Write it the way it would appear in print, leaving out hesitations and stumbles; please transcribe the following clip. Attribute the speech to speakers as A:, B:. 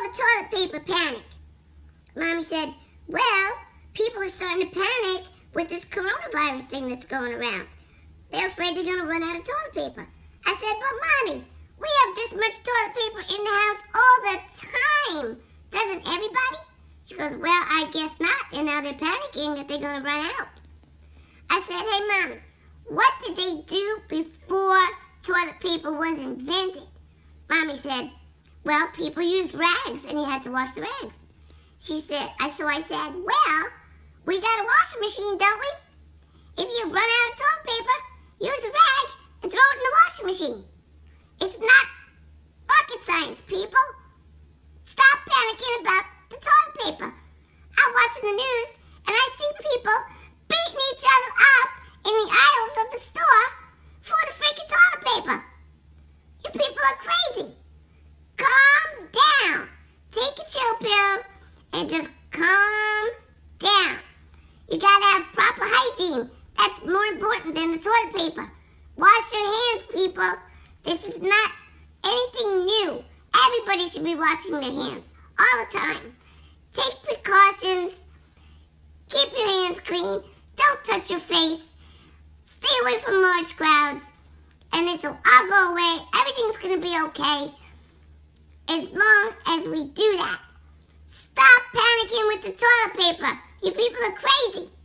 A: the toilet paper panic? Mommy said, well, people are starting to panic with this coronavirus thing that's going around. They're afraid they're going to run out of toilet paper. I said, but Mommy, we have this much toilet paper in the house all the time. Doesn't everybody? She goes, well, I guess not. And now they're panicking that they're going to run out. I said, hey, Mommy, what did they do before toilet paper was invented? Mommy said, well, people used rags and you had to wash the rags. She said, so I said, well, we got a washing machine, don't we? If you run out of toilet paper, use a rag and throw it in the washing machine. It's not rocket science, people. Stop panicking about the toilet paper. I'm watching the news and I see people beating each other up in the aisles of the store for the freaking toilet paper. You people are crazy. Calm down. Take a chill pill and just calm down. You gotta have proper hygiene. That's more important than the toilet paper. Wash your hands, people. This is not anything new. Everybody should be washing their hands all the time. Take precautions. Keep your hands clean. Don't touch your face. Stay away from large crowds. And this will all go away. Everything's going to be okay as long as we do that. Stop panicking with the toilet paper. You people are crazy.